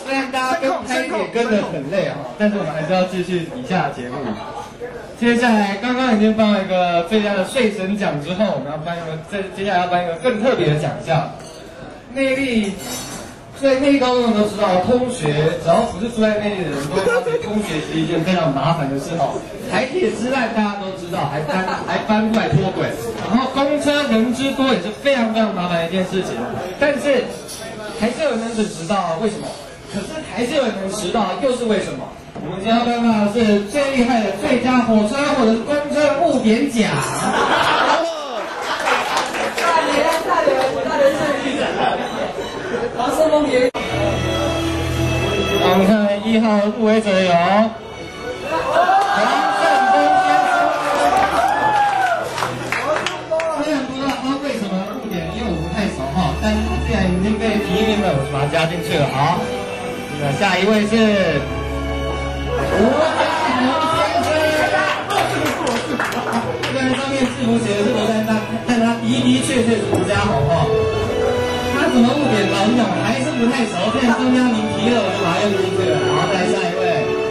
虽然大家跟拍铁跟得很累哈，但是我们还是要继续以下的节目。接下来刚刚已经颁了一个最佳的睡神奖之后，我们要颁一个接下来要颁一个更特别的奖项。内力，所以内力高中都知道，通学只要不是住在内地的人，都会发觉通学是一件非常麻烦的事哦。台铁之烂大家都知道，还搬出来脱轨，然后公车人之多也是非常非常麻烦的一件事情。但是还是有人能准时到，为什么？可是还是有人能迟到，又是为什么？我们今天要颁发的是最厉害的最佳火车或者是公车误点奖。 黄世峰爷， 我们看1号入围者有黄胜峰先生。虽然不知道他为什么误点，因为我不太熟哈，但是既然已经被提名了，我就把它加进去了。好，那下一位是吴家宏先生。虽然上面字母写的是罗丹丹，但他的确是吴家宏哈。他怎么误点？老实讲，我还是不太熟。既然中央您提了，我就把它用进去了。好，再来下一位。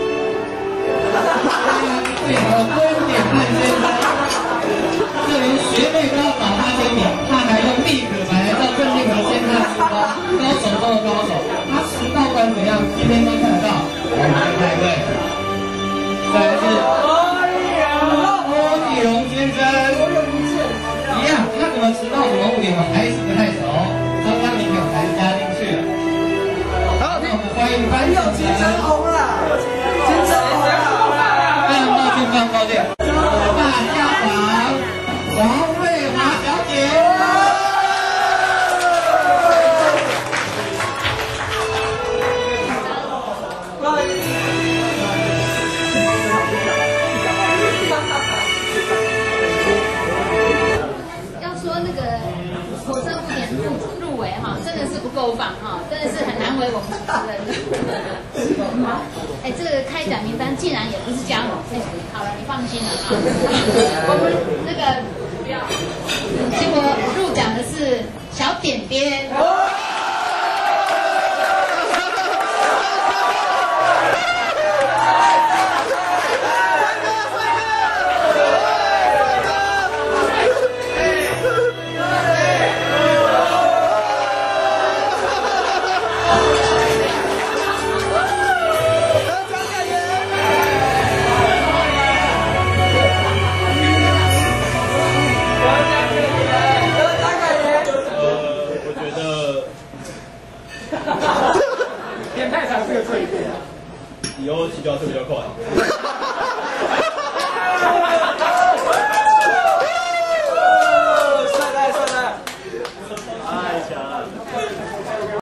最好的公点汉先生，这连学妹都要找他签名，他还用立可白到郑定和签他书包，高手中的高手。他迟到不管怎样，今天都看得到。好，我们看下一位。再来是郭立荣先生，一样，他怎么迟到，怎么误点，我还是不太熟。刚刚你有才加进去了。好，那我们欢迎班主任。金针红了，金针红了。非常抱歉，非常抱歉。大校长王瑞华小姐。 要说那个火车误点入围哈，真的是不够棒哈，真的是很难为我们主持人的。哎，这个开奖名单竟然也不是嘉荣，哎，好了，你放心了啊。我们那个结果入奖的是小点点。 以后起脚是比较快。